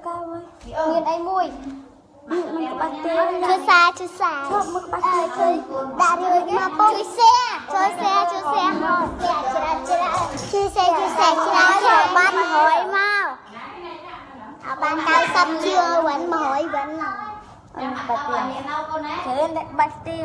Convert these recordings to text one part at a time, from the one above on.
cao ơi nghiền ai mùi chưa xa chơi đã rồi mà bông chơi xe chờ ban hỏi mau ban cao sắp chưa vẫn hỏi vẫn là thế nên bạch tia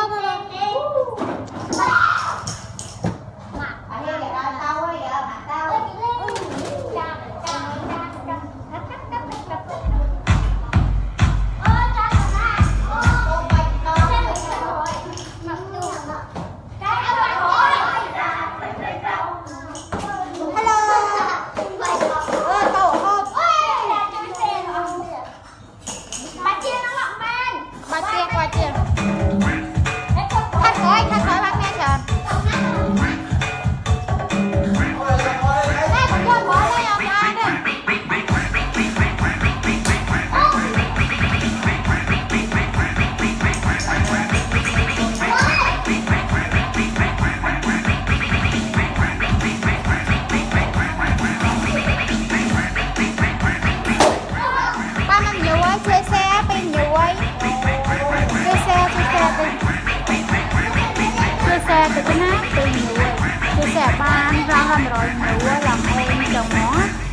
từ cái nát từ nhiều chia sẻ ban ra rồi nhiều làm em chồng nó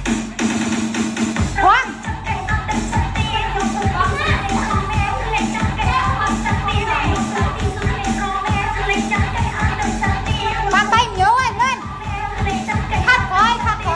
Khoan bàn tay nhiều anh lên khắc coi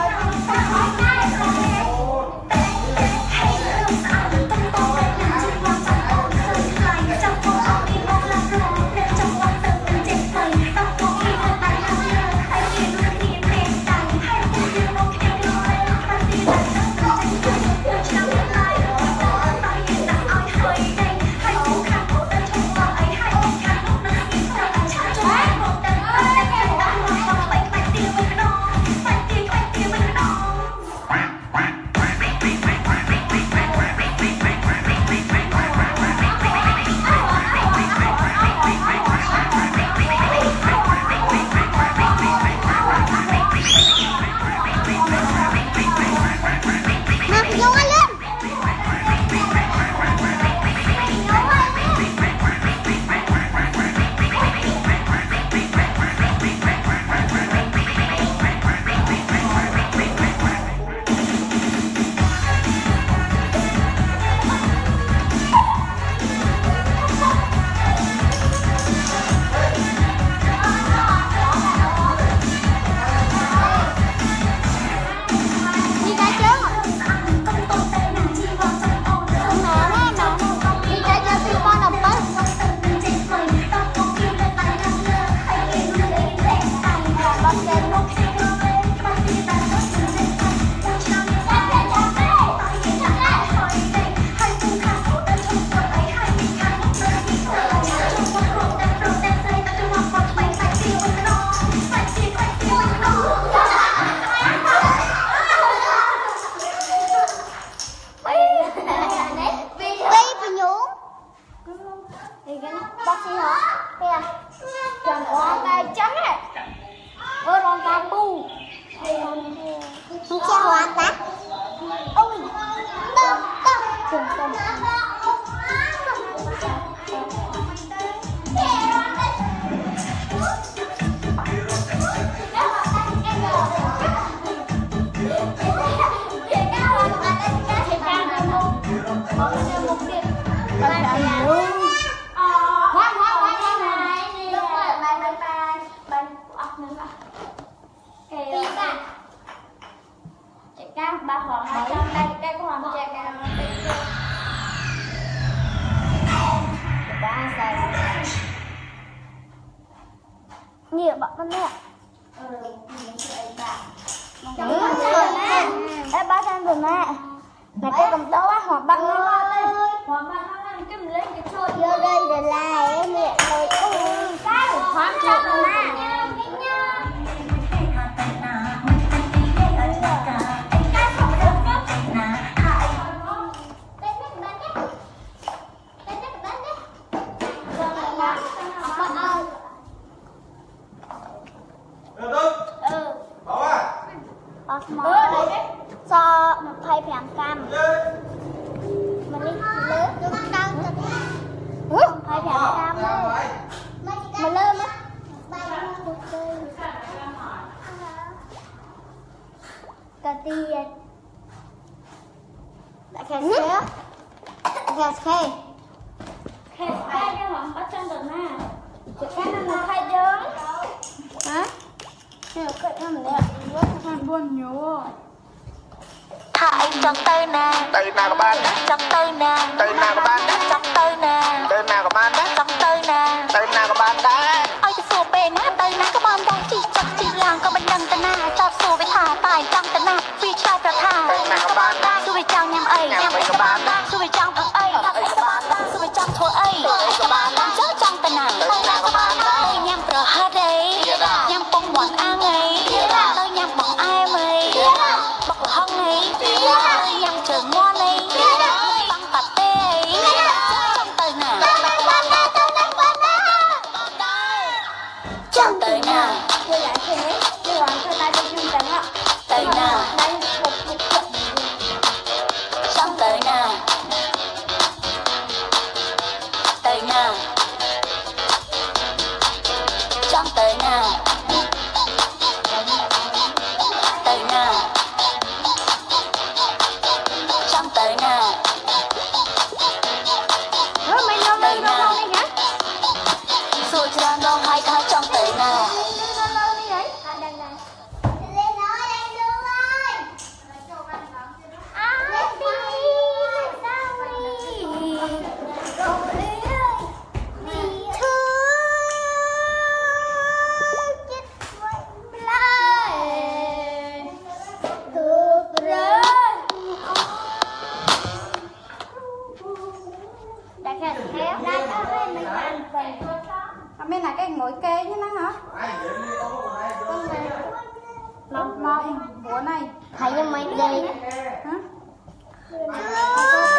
nhiều bọn con mẹ em ba thằng rồi mẹ này cô cầm đâu á hoặc băng ơi hoặc băng nó cái mình lấy cái thôi vô đây để lại mẹ rồi cái khoáng chặt rồi nha so một thay phèn cam Cà tiền. Đã khe xé. Khe xé. Khe xé cái hỏng bắt chân được nè. Cái này là khai đơn. Hả? Cái này là Con buồn nhớ. Thà anh trong tay nè. Tay nào các bạn đó. Trong tay nè. Tay nào các bạn đó. Trong tay nè. Tay nào các bạn đó. Trong tay nè. Tay nào các bạn đó. Ôi cái phù bề nát tay nè các bạn đang chỉ chặt chỉ làng có bên đằng tân na cho phù với thả tài trong tân na vì trai cho thả. Tay nào các bạn đó. Xu với trang nhằm ấy nhằm ấy các bạn xu với trang thằng ấy thằng ấy các bạn xu với trang thua ấy các bạn chớ trong tân na tay nào các bạn tay nhằm pro hát ấy nhằm bông bọn ăn ấy tay nhằm bỏng ai mày bọc hông ấy nhằm chờ ngon ấy băng bạt tê ấy trong tay nào trong tay nào Tôi lại thế. Tôi làm cho tay tôi chung chẳng ạ. tay nào Đây một chuyện. trong tay nào tay nào trong tay nào tay nào trong tay nào Mày lâu tay đi nào nhá. rồi ra nó hai thai trong tay nào Bên này cái mỗi kê chứ nó hả? Lòng lòng của này. Thầy cho mày đi. Hả?